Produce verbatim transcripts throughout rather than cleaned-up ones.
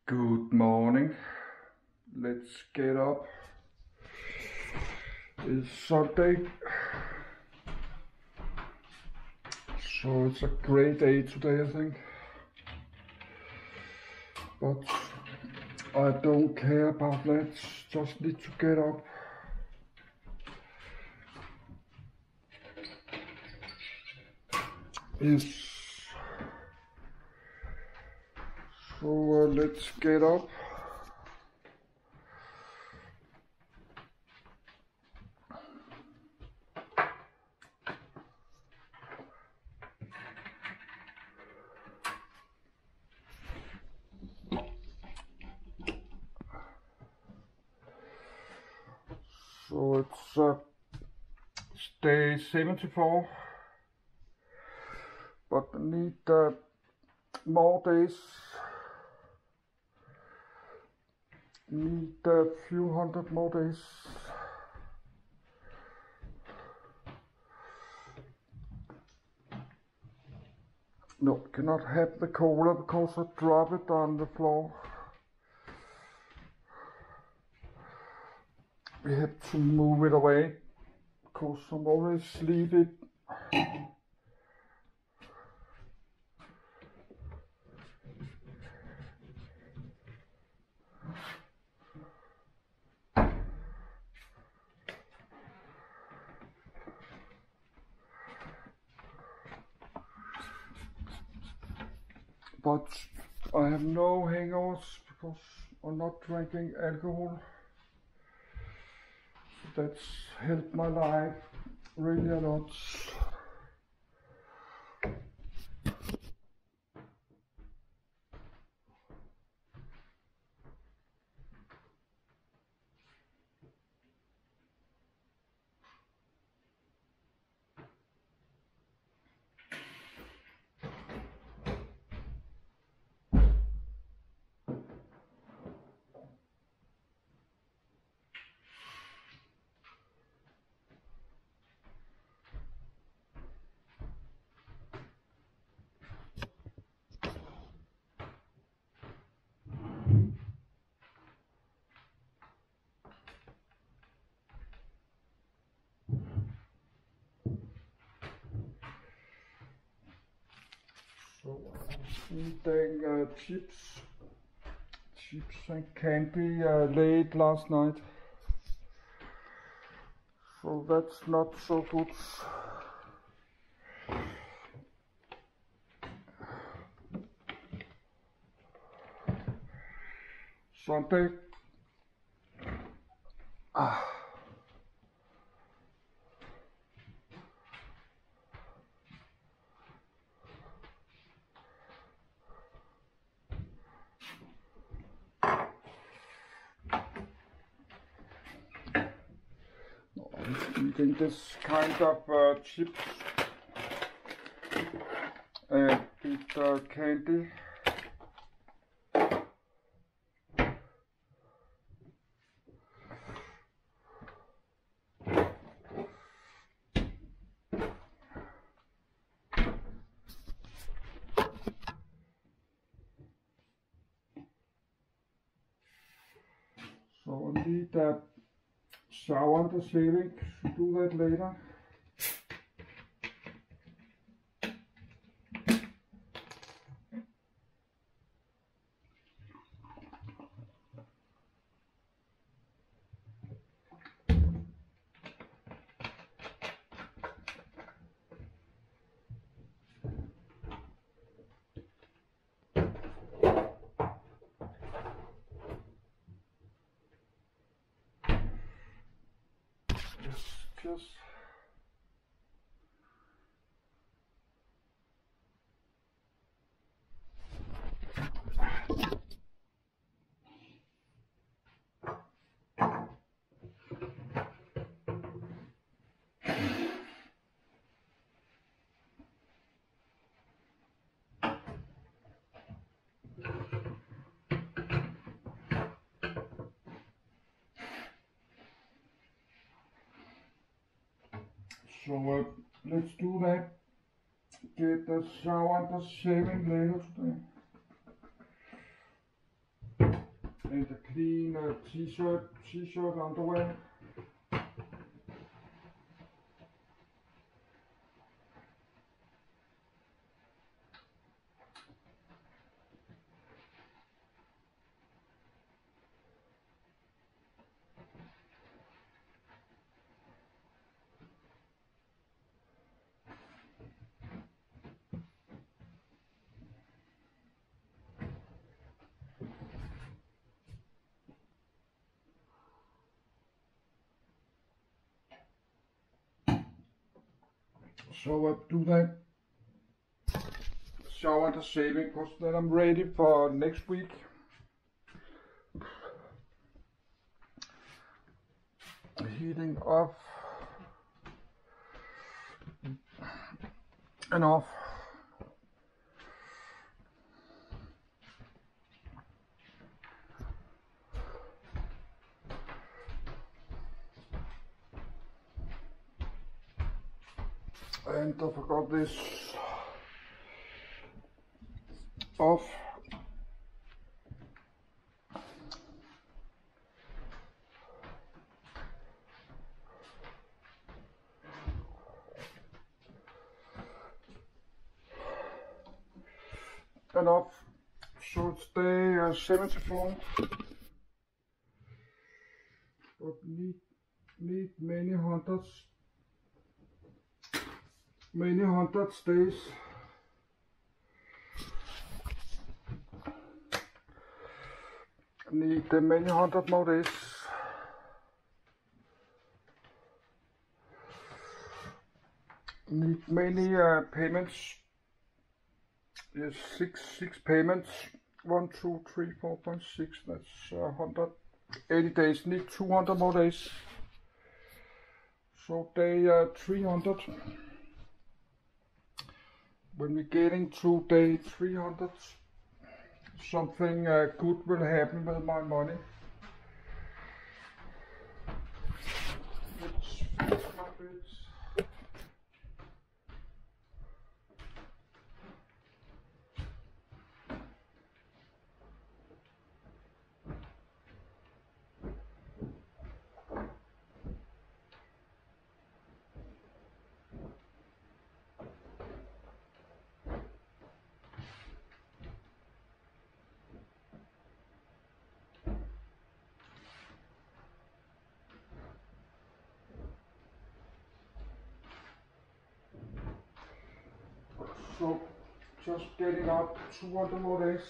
Good morning. Let's get up. It's Sunday, so it's a great day today, I think. But I don't care about that. Just need to get up. Yes. So uh, let's get up. So it's uh, day seventy-four, but I need uh, more days. Need a few hundred more days. No, cannot have the cola because I drop it on the floor. We have to move it away because I'm always sleeping. But I have no hangovers because I'm not drinking alcohol. So that's helped my life really a lot. So I'm eating uh, chips, chips and candy uh, late last night. So that's not so good. Sunday. Ah. I'm eating this kind of uh, chips and with uh, candy. So I need a shower and a shaving. Should do that later. Just so uh, let's do that. Get the shower and the shaving later today. and a clean uh, t-shirt, t-shirt underwear. So I do that shower and shaving because then I'm ready for next week. Heating off and off. And I forgot this off. And off. So it's day uh, seventy-four. But need need many hundreds. Many hundreds days. Need uh, many hundred more days. Need many uh, payments. Yes, six six payments. One, two, three, four, five, six. That's uh, one hundred eighty days. Need two hundred more days. So day uh, three hundred. When we're getting to day three hundred, something uh, good will happen with my money. Let's fix my bits. So just getting up two hundred more days.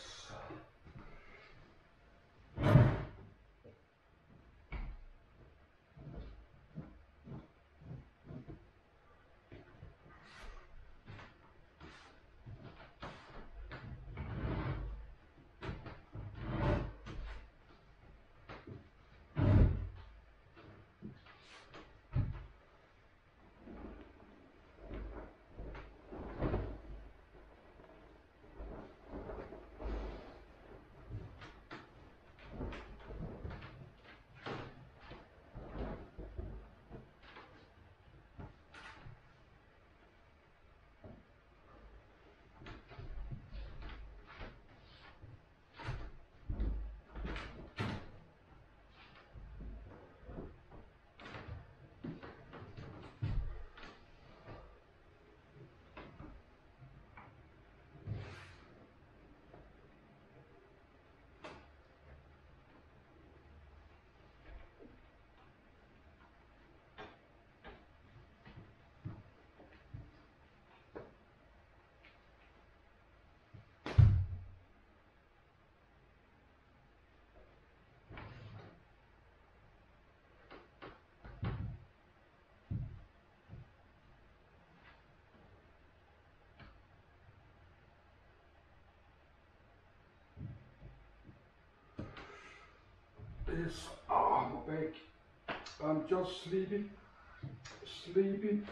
Is oh, my back. I'm just sleeping, sleeping.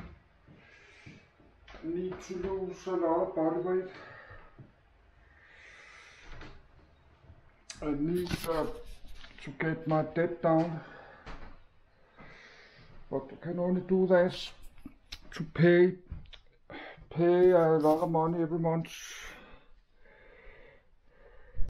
Need to lose a lot of body weight. I need uh, to get my debt down, but I can only do this to pay pay a lot of money every month.